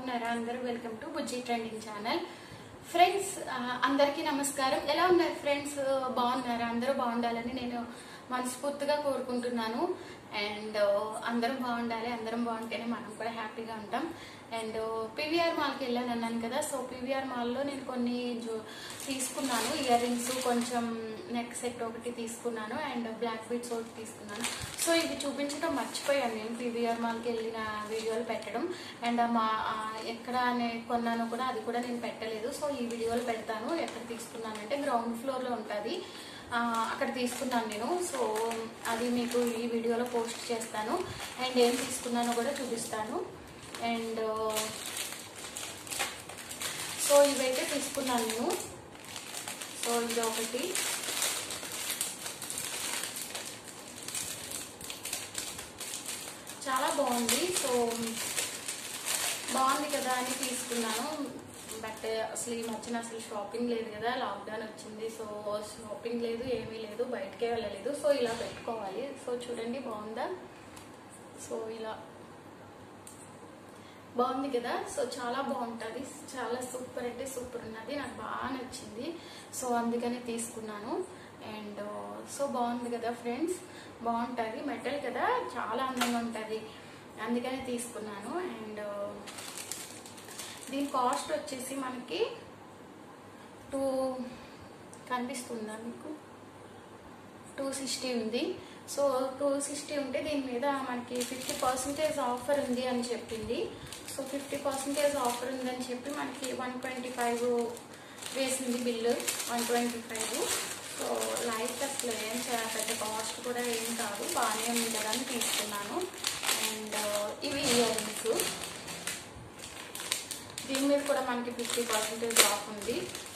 బాగున్నారా అందరూ? Welcome to Bujji trending channel. Friends అందరికీ నమస్కారం. ఎలా ఉన్నారు ఫ్రెండ్స్? బాగున్నారా? అందరూ బాగుండాలని నేను మనస్ఫూర్తిగా కోరుకుంటున్నాను. అండ్ అందరం బాగుండాలి. అందరం బాగుంటేనే మనం కూడా హ్యాపీగా ఉంటాం. అండ్ పీవీఆర్ మాల్కి వెళ్ళాను అన్నాను కదా. సో పీవీఆర్ మాల్లో నేను కొన్ని తీసుకున్నాను. ఇయర్ రింగ్స్, కొంచెం నెక్ సెట్ ఒకటి తీసుకున్నాను అండ్ బ్లాక్ బీడ్స్ ఒకటి తీసుకున్నాను. సో ఇవి చూపించడం మర్చిపోయాను నేను పీవీఆర్ మాల్కి వెళ్ళిన వీడియోలు పెట్టడం. అండ్ ఎక్కడ కొన్నాను కూడా అది కూడా నేను పెట్టలేదు. సో ఈ వీడియోలు పెడతాను. ఎక్కడ తీసుకున్నాను అంటే గ్రౌండ్ ఫ్లోర్లో ఉంటుంది, అక్కడ తీసుకున్నాను నేను. సో అది మీకు ఈ వీడియోలో పోస్ట్ చేస్తాను. అండ్ ఏం తీసుకున్నానో కూడా చూపిస్తాను. అండ్ సో ఇవైతే తీసుకున్నాను నేను. సో ఇది ఒకటి, చాలా బాగుంది. సో బాగుంది కదా అని తీసుకున్నాను. బట్ అసలు ఈ మధ్యన అసలు షాపింగ్ లేదు కదా, లాక్డౌన్ వచ్చింది. సో షాపింగ్ లేదు, ఏమీ లేదు, బయటకే వెళ్ళలేదు. సో ఇలా పెట్టుకోవాలి. సో చూడండి బాగుందా? సో ఇలా బాగుంది కదా. సో చాలా బాగుంటుంది, చాలా సూపర్ అంటే సూపర్ ఉన్నది, నాకు బాగా నచ్చింది. సో అందుకనే తీసుకున్నాను. అండ్ సో బాగుంది కదా ఫ్రెండ్స్, బాగుంటుంది, మెటల్ కదా, చాలా అందంగా ఉంటుంది, అందుకనే తీసుకున్నాను. అండ్ దీని కాస్ట్ వచ్చేసి మనకి కనిపిస్తుందా మీకు? 260 ఉంది. సో 260 ఉంటే దీని మీద మనకి 50% ఆఫర్ ఉంది అని చెప్పింది. సో 50% ఆఫర్ ఉందని చెప్పి మనకి 125 వేసింది బిల్లు, 125. సో లైట్ అసలు ఏం పెద్ద కాస్ట్ కూడా ఏం కాదు, బాగానే ఉంది కదా అని తీసుకున్నాను. అండ్ ఇవి ఇయర్ రింగ్స్, దీని మీద కూడా మనకి 50% ఆఫ్ ఉంది.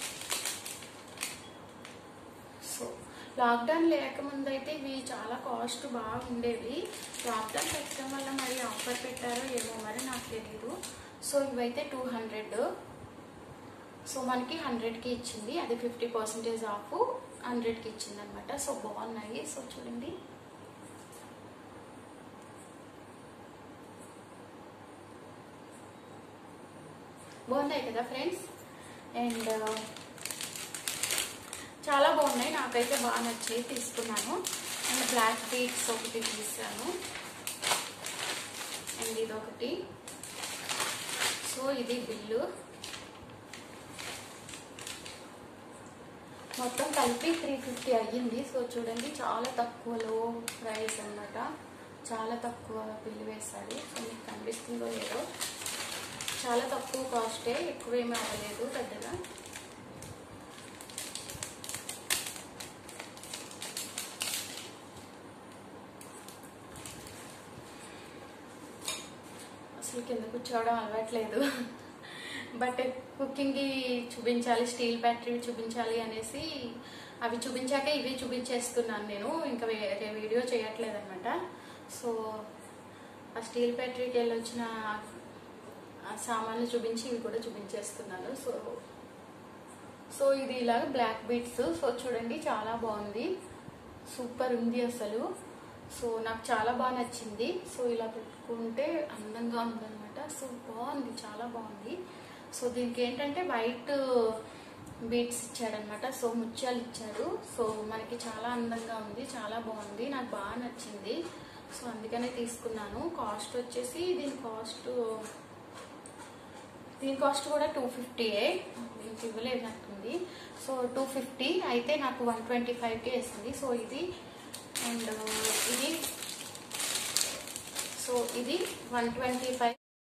సో లాక్డౌన్ లేకముందు అయితే ఇవి చాలా కాస్ట్ బాగా ఉండేవి. లాక్డౌన్ పెట్టడం వల్ల మరి ఆఫర్ పెట్టారో ఏమో మరి నాకు తెలీదు. సో ఇవైతే 200. సో మనకి 100కి ఇచ్చింది, అది 50% ఆఫ్ 100కి ఇచ్చింది అనమాట. సో బాగున్నాయి. సో చూడండి, బాగున్నాయి కదా ఫ్రెండ్స్. అండ్ చాలా బాగున్నాయి, నాకైతే బాగా నచ్చాయి, తీసుకున్నాను. అండ్ బ్లాక్ బీడ్స్ ఒకటి తీసాను. అండ్ ఇది ఒకటి. సో ఇది బిల్లు మొత్తం కలిపి 350 అయ్యింది. సో చూడండి, చాలా తక్కువలో ప్రైస్ అన్నమాట, చాలా తక్కువ బిల్లు వేశాడు. సో మీకు కనిపిస్తుందో లేదో, చాలా తక్కువ కాస్టే, ఎక్కువేమీ అవ్వలేదు పెద్దగా. అసలు కింద కూర్చోవడం అలవాట్లేదు, బట్ కుకింగ్కి చూపించాలి, స్టీల్ బ్యాటరీ చూపించాలి అనేసి అవి చూపించాక ఇవి చూపించేస్తున్నాను నేను, ఇంకా వేరే వీడియో చేయట్లేదు అనమాట. సో ఆ స్టీల్ బ్యాటరీకి వెళ్ళి వచ్చిన సామాన్లు చూపించి ఇవి కూడా చూపించేస్తున్నాను. సో ఇది ఇలాగ బ్లాక్ బీడ్స్. సో చూడండి, చాలా బాగుంది, సూపర్ ఉంది అసలు. సో నాకు చాలా బాగా నచ్చింది. సో ఇలా పెట్టుకుంటే అందంగా ఉందన్నమాట. సో బాగుంది, చాలా బాగుంది. సో దీనికి ఏంటంటే వైట్ బీడ్స్ ఇచ్చాడనమాట. సో ముత్యాలు ఇచ్చాడు. సో మనకి చాలా అందంగా ఉంది, చాలా బాగుంది, నాకు బాగా నచ్చింది. సో అందుకనే తీసుకున్నాను. కాస్ట్ వచ్చేసి దీని కాస్ట్ కూడా 250. దీనికి ఇవ్వలేనట్టుంది. సో 250 అయితే నాకు 125కి వేసింది. సో ఇది అండ్ ఇది, సో ఇది 125.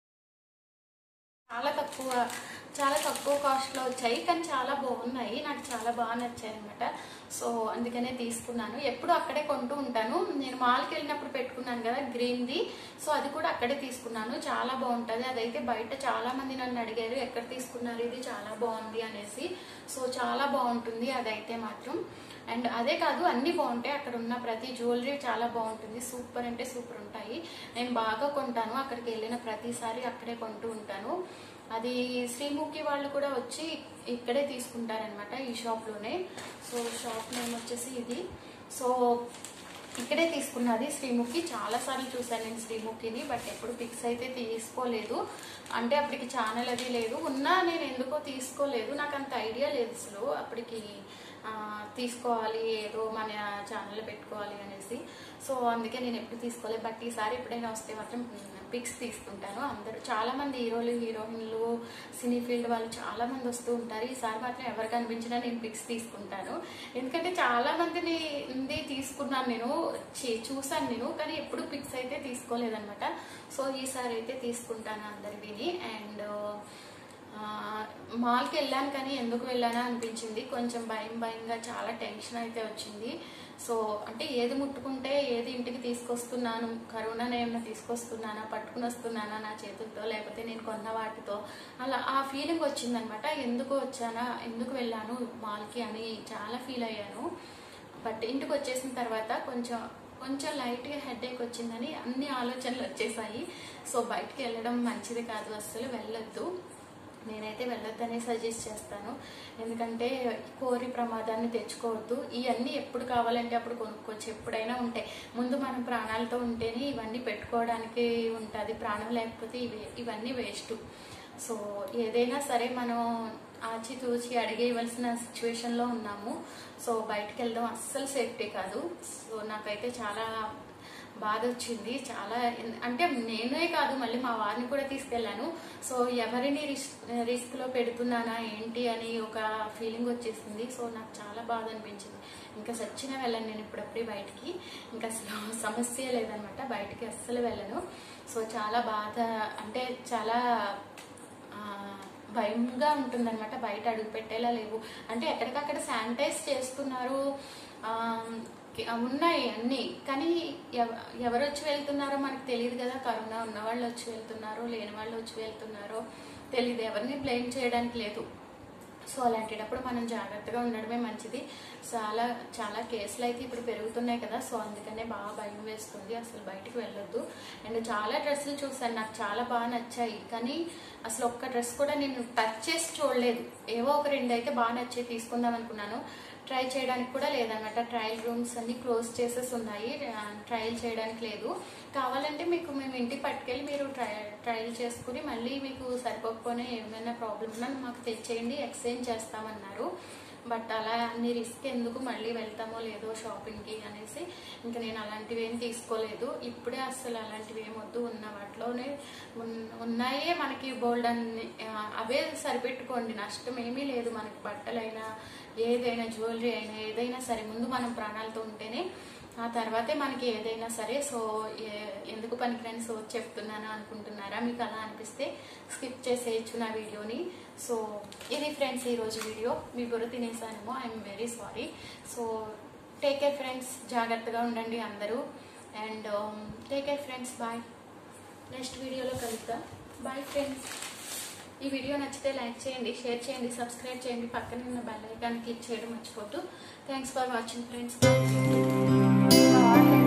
చాలా తక్కువ కాస్ట్లో వచ్చాయి, కానీ చాలా బాగున్నాయి, నాకు చాలా బాగా నచ్చాయి అనమాట. సో అందుకనే తీసుకున్నాను. ఎప్పుడు అక్కడే కొంటూ ఉంటాను. నేను మాల్కి వెళ్ళినప్పుడు పెట్టుకున్నాను కదా గ్రీన్ది, సో అది కూడా అక్కడే తీసుకున్నాను. చాలా బాగుంటుంది. అదైతే బయట చాలా మంది నన్ను అడిగారు ఎక్కడ తీసుకున్నారు, ఇది చాలా బాగుంది అనేసి. సో చాలా బాగుంటుంది అదైతే మాత్రం. అండ్ అదే కాదు, అన్నీ బాగుంటాయి, అక్కడ ఉన్న ప్రతి జ్యువెలరీ చాలా బాగుంటుంది, సూపర్ అంటే సూపర్ ఉంటాయి. నేను బాగా కొంటాను, అక్కడికి వెళ్ళిన ప్రతిసారి అక్కడే కొంటూ ఉంటాను. అది శ్రీముఖి వాళ్ళు కూడా వచ్చి ఇక్కడే తీసుకుంటారనమాట, ఈ షాప్లోనే. సో షాప్ నేమ్ వచ్చేసి ఇది. సో ఇక్కడే తీసుకున్నది శ్రీముఖి. చాలాసార్లు చూసాను నేను శ్రీముఖిని, బట్ ఎప్పుడు పిక్స్ అయితే తీసుకోలేదు. అంటే అప్పటికి ఛానల్ అది లేదు, ఉన్నా నేను ఎందుకో తీసుకోలేదు. నాకు అంత ఐడియా లేదు అసలు అప్పటికి తీసుకోవాలి, ఏదో మన ఛానల్లో పెట్టుకోవాలి అనేసి. సో అందుకే నేను ఎప్పుడు తీసుకోలేదు. బట్ ఈసారి ఎప్పుడైనా వస్తే మాత్రం పిక్స్ తీసుకుంటాను. అందరూ చాలామంది హీరోలు హీరోయిన్లు సినీ ఫీల్డ్ వాళ్ళు చాలామంది వస్తూ ఉంటారు. ఈసారి మాత్రం ఎవరు కనిపించినా నేను పిక్స్ తీసుకుంటాను. ఎందుకంటే చాలామందిని తీసుకున్నాను నేను, చూసాను నేను, కానీ ఎప్పుడు పిక్స్ అయితే తీసుకోలేదన్నమాట. సో ఈసారి అయితే తీసుకుంటాను అందరివిని. అండ్ మాల్కి వెళ్ళాను, కానీ ఎందుకు వెళ్ళానా అనిపించింది. కొంచెం భయంగా చాలా టెన్షన్ అయితే వచ్చింది. సో అంటే ఏది ముట్టుకుంటే ఏది ఇంటికి తీసుకొస్తున్నాను, కరోనా ఏమైనా తీసుకొస్తున్నానా, పట్టుకుని వస్తున్నానా నా చేతులతో, లేకపోతే నేను కొన్న వాటితో, అలా ఆ ఫీలింగ్ వచ్చిందనమాట. ఎందుకు వచ్చానా, ఎందుకు వెళ్ళాను మాల్కి అని చాలా ఫీల్ అయ్యాను. బట్ ఇంటికి వచ్చేసిన తర్వాత కొంచెం లైట్గా హెడేక్ వచ్చిందని అన్ని ఆలోచనలు వచ్చేసాయి. సో బయటికి వెళ్ళడం మంచిది కాదు, అస్సలు వెళ్ళొద్దు. నేనైతే వెళ్ళొద్దనే సజెస్ట్ చేస్తాను. ఎందుకంటే కోరి ప్రమాదాన్ని తెచ్చుకోవద్దు. ఇవన్నీ ఎప్పుడు కావాలంటే అప్పుడు కొనుక్కోవచ్చు, ఎప్పుడైనా ఉంటాయి. ముందు మనం ప్రాణాలతో ఉంటేనే ఇవన్నీ పెట్టుకోవడానికి ఉంటుంది, ప్రాణం లేకపోతే ఇవన్నీ వేస్ట్. సో ఏదైనా సరే మనం ఆచితూచి అడిగేయవలసిన సిచ్యువేషన్లో ఉన్నాము. సో బయటకు వెళ్ళడం అస్సలు సేఫ్టీ కాదు. సో నాకైతే చాలా బాధ వచ్చింది చాలా. అంటే నేనే కాదు, మళ్ళీ మా వారిని కూడా తీసుకెళ్ళాను. సో ఎవరిని రిస్క్లో పెడుతున్నానా ఏంటి అని ఒక ఫీలింగ్ వచ్చేసింది. సో నాకు చాలా బాధ అనిపించింది. ఇంకా సచ్చిన వెళ్ళను నేను ఇప్పుడప్పుడే బయటికి, ఇంకా అసలు సమస్య లేదనమాట, బయటికి అస్సలు వెళ్ళను. సో చాలా బాధ, అంటే చాలా భయంగా ఉంటుందన్నమాట. బయట అడుగు పెట్టేలా లేవు. అంటే ఎక్కడికక్కడ శానిటైజ్ చేస్తున్నారు, ఉన్నాయి అన్నీ, కానీ ఎవరు వచ్చి వెళ్తున్నారో మనకు తెలియదు కదా. కరోనా ఉన్న వాళ్ళు వచ్చి వెళ్తున్నారో లేని వాళ్ళు వచ్చి వెళ్తున్నారో తెలియదు, ఎవరిని బ్లేమ్ చేయడానికి లేదు. సో అలాంటప్పుడు మనం జాగ్రత్తగా ఉండడమే మంచిది. చాలా కేసులు అయితే ఇప్పుడు పెరుగుతున్నాయి కదా. సో అందుకనే బాగా భయం వేస్తుంది, అసలు బయటికి వెళ్ళొద్దు. అండ్ చాలా డ్రెస్సులు చూసాను, నాకు చాలా బాగా నచ్చాయి, కానీ అసలు ఒక్క డ్రెస్ కూడా నేను టచ్ చేసి చూడలేదు. ఏవో ఒక 2 అయితే బాగా నచ్చాయి, తీసుకుందాం అనుకున్నాను. ట్రై చేయడానికి కూడా లేదన్నమాట. ట్రయల్ రూమ్స్ అన్ని క్లోజ్ చేసేసి ఉన్నాయి, ట్రయల్ చేయడానికి లేదు. కావాలంటే మేము ఇంటికి పట్టుకెళ్ళి మీరు ట్రయల్ చేసుకుని మళ్ళీ మీకు సరిపోకపోయినా ఏమైనా ప్రాబ్లమ్ ఉన్నా మాకు తెచ్చేయండి, ఎక్స్చేంజ్ చేస్తామన్నారు. బట్ అలా అన్ని రిస్క్ ఎందుకు, మళ్ళీ వెళ్తామో లేదో షాపింగ్కి అనేసి ఇంకా నేను అలాంటివి ఏం తీసుకోలేదు. ఇప్పుడే అసలు అలాంటివి ఏం వద్దు, ఉన్న వాటిలోనే ఉన్నాయే మనకి బోల్డ్ అన్ని, అవే సరిపెట్టుకోండి, నష్టం ఏమీ లేదు మనకి. బట్టలైనా ఏదైనా జ్యువెలరీ అయినా ఏదైనా సరే ముందు మనం ప్రాణాలతో ఉంటేనే ఆ తర్వాతే మనకి ఏదైనా సరే. సో ఎందుకు పనికిరాని సో చెప్తున్నాను అనుకుంటున్నారా? మీకు అలా అనిపిస్తే స్కిప్ చేసేయచ్చు నా వీడియోని. సో ఇది ఫ్రెండ్స్ ఈరోజు వీడియో. మీ బుర్ర తినేసానేమో, I'm very sorry. So take care friends, జాగ్రత్తగా ఉండండి అందరూ. And take care friends, bye. Next వీడియోలో కలుద్దాం. Bye friends. ఈ వీడియో నచ్చితే లైక్ చేయండి, షేర్ చేయండి, సబ్స్క్రైబ్ చేయండి, పక్కన ఉన్న బెల్ ఐకాన్ క్లిక్ చేయడం మర్చిపోద్దు. Thanks for watching friends.